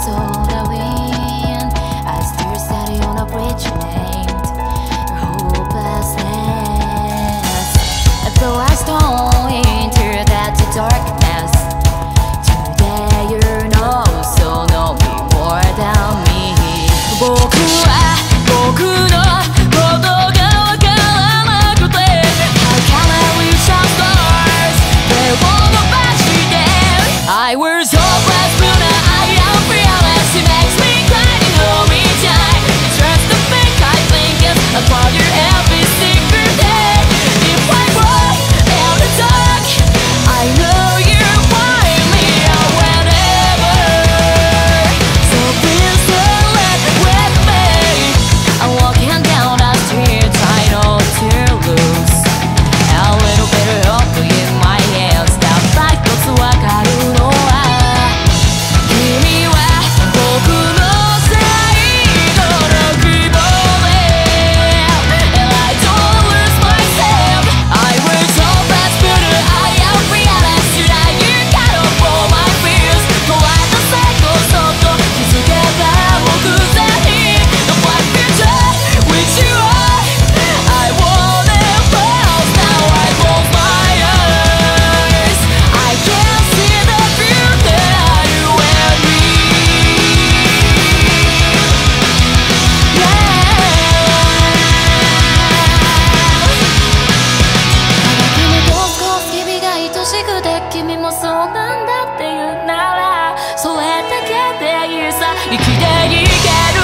saw the wind. I still study on a bridge named hopelessness. Though I stole into that darkness, today you know, so know me more than me. 僕は僕のことがわからなくて How can I reach the stars? 手を伸ばして I was hopeless but now I am fearless. It makes me cry to know me die. It's just the thing I think is about you every single day. If I walk in the dark, I know you'll find me out whenever. So please don't let with me. I'm walking down the street, I know to lose a little bit of hope in my hands. たった一つわかるのは君は僕の最後の希望で And I don't lose myself. I was hopeless but I am fearless. Tonight you got up all my fears. 壊れた最後そっと気づけば目前に The black future with you I wanna fall. Now I close my eyes. I can't see the future you and me. Yeah. 君と少し君が愛しくて君もそうなんだって言うならそれだけでいいさ生きていける